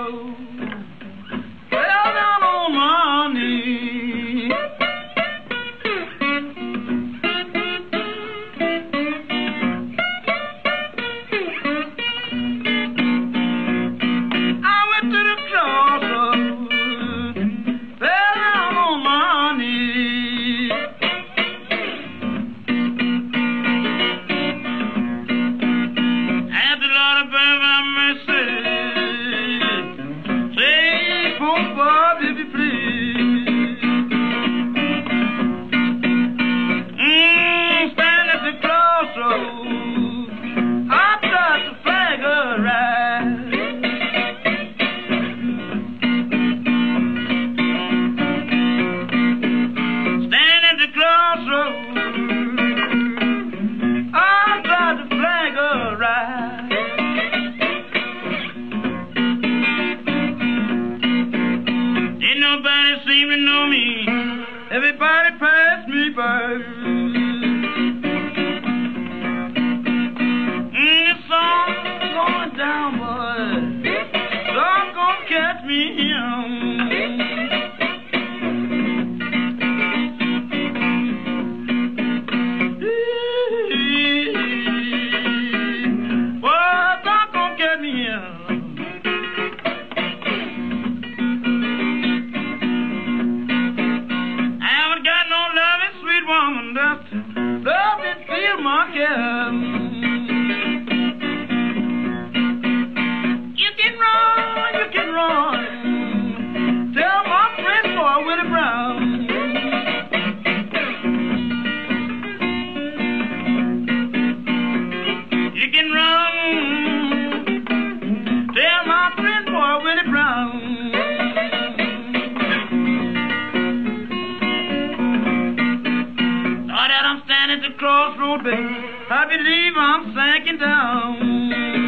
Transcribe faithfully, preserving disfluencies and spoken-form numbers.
crossroads, fell down on my knees. I went to the crossroads, fell down on my knees. Asked the Lord above have mercy, take poor Bob if you please. Mm, stand at the crossroads, I tried to flag a ride. Stand at the crossroads, I tried to flag a ride. Didn't nobody seem to know me, everybody passed me by. Mm, the sun's going down, boy, sun's gonna catch me here. Boy, sun's gonna catch me here. I haven't got no loving, sweet woman that's love and feel my care. You can run, you can run. Tell my friend boy Willie Brown. You can run. Tell my friend boy Willie Brown. Now that I'm standing at the crossroad, baby, I believe I'm sinking down.